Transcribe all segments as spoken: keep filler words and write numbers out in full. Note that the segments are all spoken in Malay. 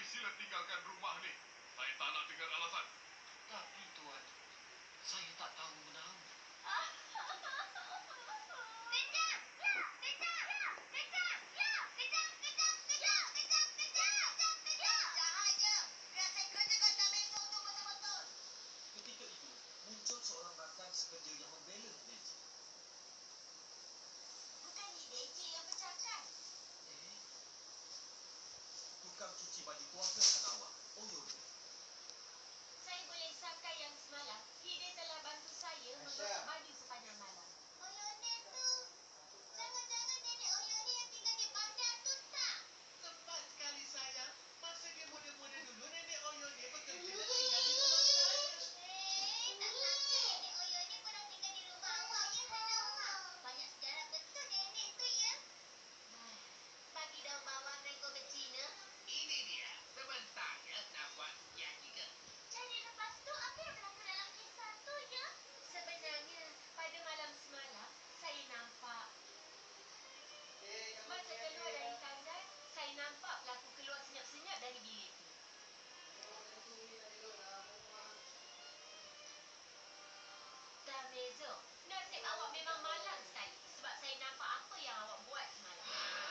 sila tinggalkan rumah ni. Saya tak nak dengar alasan. Tapi Tuan, saya tak tahu menau. Kejap! Ya! Kejap! Ya! Kejap! Ya! Kejap! Kejap! Kejap! Kejap! Kejap! Kejap! Kejap! Jahat je! Biar saya kerjakan Tamezo tu betul-betul. Ketika itu, muncul seorang rakan sekerja yang membela Hideki. Bukan Hideki yang pecahkan. Eh? Tukang cuci baju keluarga Hanawa, Oyori. Saya boleh sangka yang semalam Hide telah bantu saya menggosok baju sepanjang malam. Oyone tu. Jangan-jangan nenek Oyone yang tinggal di bandar tu tak? Tepat sekali sayang. Masa dia muda-muda dulu, nenek Oyone bekerja dan tinggal di rumah saya. Eh, tak sangka nenek Oyone pernah tinggal di rumah awak ya, Hanawa. Banyak sejarah betul nenek tu ya. Bagi daun bawang dan gobe Cina. Ini dia. Sebentar ya, nak buat sekian juga. Jadi lepas tu apa yang berlaku dalam kisah tu ya? Sebenarnya pada malam semalam saya nampak masa keluar dari tandas saya nampak pelaku keluar senyap-senyap dari bilik tu. Tamezo, nasib awak memang malang sekali sebab saya nampak apa yang awak buat semalam.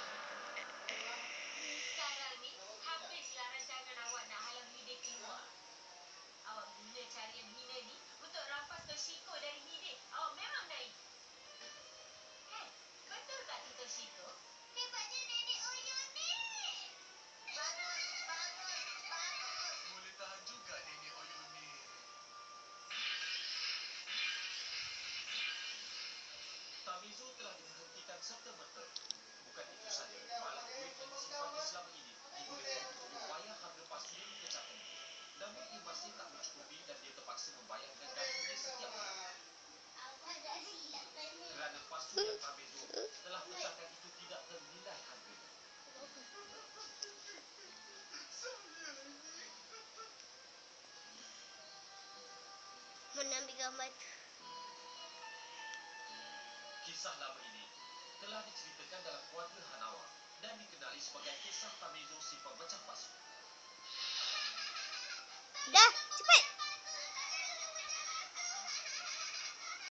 Sekarang ni habislah rancangan awak nak halang Hide keluar. Awak guna cara yang hina ni untuk rampas Toshiko dari Hide. Awak memang naif. Hei, betul tak tu Toshiko? Hebatnya nenek Oyone. Bagus, bagus, bagus. Boleh tahan juga nenek Oyone. Tamezo telah diberhentikan serta-merta. Bukan itu saja, malah duit yang disimpannya selama ini digunakan untuk membayar harga pasu yang dipecahkan. Namun ia masih tak mencukupi dan dia terpaksa membayarkan gajinya setiap bulan. Awak dah silap tadi. Kerana pasu yang Tamezo telah pecahkan itu tidak ternilai harganya. Mana ambil gambar tu? Kisah lama ini telah diceritakan dalam keluarga Hanawa dan dikenali sebagai kisah Tamezo si pemecah pasu. Dah, cepat.